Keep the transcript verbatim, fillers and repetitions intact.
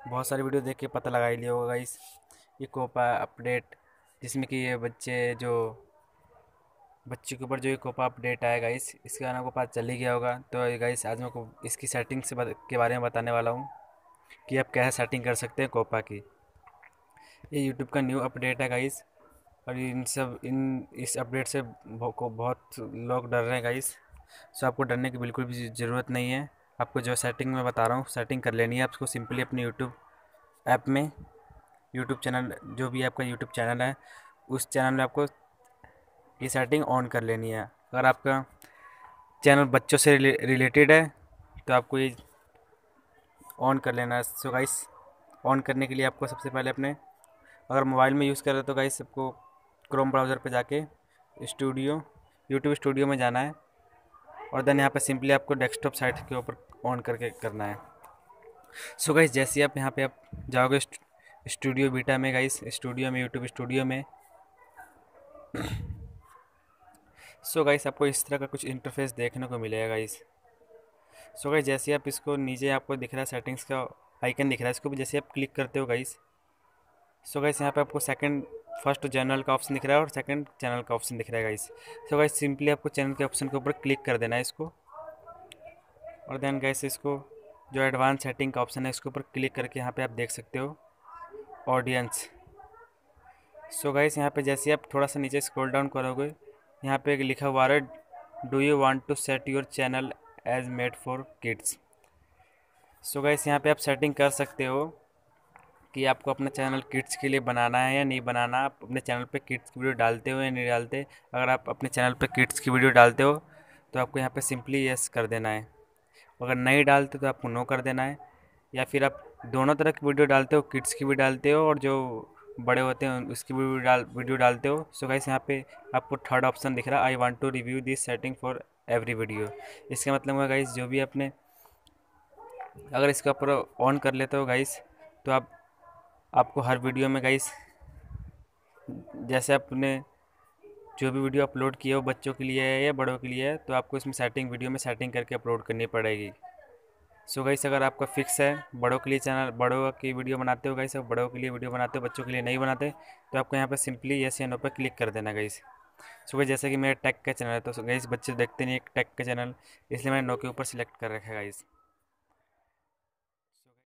बहुत सारी वीडियो देख के पता लगा ही लिया होगा गाइस। ये कोपा अपडेट, जिसमें कि ये बच्चे जो बच्चे के ऊपर जो ये कोपा अपडेट आया गाइस, इसके बारे में आपको पता चल ही गया होगा। तो गाइस आज मैं आपको इसकी सेटिंग से बत, के बारे में बताने वाला हूँ कि आप कैसे सेटिंग कर सकते हैं कोपा की। ये यूट्यूब का न्यू अपडेट है गाइस, और इन सब इन इस अपडेट से बहु- को बहुत लोग डर रहे हैं गाइस। सो आपको डरने की बिल्कुल भी ज़रूरत नहीं है। आपको जो सेटिंग मैं बता रहा हूँ सेटिंग कर लेनी है आपको सिंपली अपने यूट्यूब ऐप में। यूट्यूब चैनल, जो भी आपका यूट्यूब चैनल है, उस चैनल में आपको ये सेटिंग ऑन कर लेनी है। अगर आपका चैनल बच्चों से रिलेटेड है तो आपको ये ऑन कर लेना है। सो गाइस, ऑन करने के लिए आपको सबसे पहले अपने, अगर मोबाइल में यूज़ कर रहे हो तो गाइस सबको क्रोम ब्राउज़र पे जाके स्टूडियो यूट्यूब स्टूडियो में जाना है, और देन यहाँ पे सिंपली आपको डेस्कटॉप साइट के ऊपर ऑन करके करना है। सो गाइस, जैसे ही आप यहाँ पे आप जाओगे स्टूडियो बीटा में गाइस, स्टूडियो में यूट्यूब स्टूडियो में, सो गाइस आपको इस तरह का कुछ इंटरफेस देखने को मिलेगा गाइस। सो गाइस, जैसे ही आप इसको नीचे आपको दिख रहा है सेटिंग्स का आइकन दिख रहा है, इसको भी जैसे आप क्लिक करते हो गाइस, सो गाइस यहाँ पे आपको सेकंड फर्स्ट जनरल का ऑप्शन दिख रहा है और सेकंड चैनल का ऑप्शन दिख रहा है गाइस। सो गाइस सिंपली आपको चैनल के ऑप्शन के ऊपर क्लिक कर देना है इसको, और देन गाइस इसको जो एडवांस सेटिंग का ऑप्शन है इसके ऊपर क्लिक करके यहाँ पे आप देख सकते हो ऑडियंस। सो गाइस यहाँ पे जैसे आप थोड़ा सा नीचे स्क्रॉल डाउन करोगे, यहाँ पे एक लिखा हुआ है, do you want to set your channel as made for kids. So guys यहाँ पे आप सेटिंग कर सकते हो कि आपको अपना चैनल किड्स के लिए बनाना है या नहीं बनाना। आप अपने चैनल पे किड्स की वीडियो डालते हो या नहीं डालते। अगर आप अपने चैनल पे किड्स की वीडियो डालते हो तो आपको यहाँ पे सिंपली यस कर देना है। अगर नहीं डालते तो आपको नो कर देना है। या फिर आप दोनों तरह की वीडियो डालते हो, किड्स की भी डालते हो और जो बड़े होते हैं उसकी भी डाल वीडियो डालते हो। सो गाइस यहाँ पे आपको थर्ड ऑप्शन दिख रहा है, I want to review this setting for every video. इसका मतलब है गाइस, जो भी अपने अगर इसके ऊपर ऑन कर लेते हो गाइस, तो आप आपको हर वीडियो में गाइस, जैसे आपने जो भी वीडियो अपलोड किया हो बच्चों के लिए है या बड़ों के लिए है, तो आपको इसमें सेटिंग वीडियो में सेटिंग करके अपलोड करनी पड़ेगी। सो गाइस, अगर आपका फिक्स है बड़ों के लिए चैनल, बड़ों की वीडियो बनाते हो गाइस, बड़ों के लिए वीडियो बनाते हो, बच्चों के लिए नहीं बनाते, तो आपको यहाँ पर सिंपली यस या नो पर क्लिक कर देना गाइस। सो गाइस, जैसे कि मेरा टेक का चैनल है तो गाइस बच्चे देखते नहीं एक टेक का चैनल, इसलिए मैंने नो के ऊपर सिलेक्ट कर रखा है गाइस।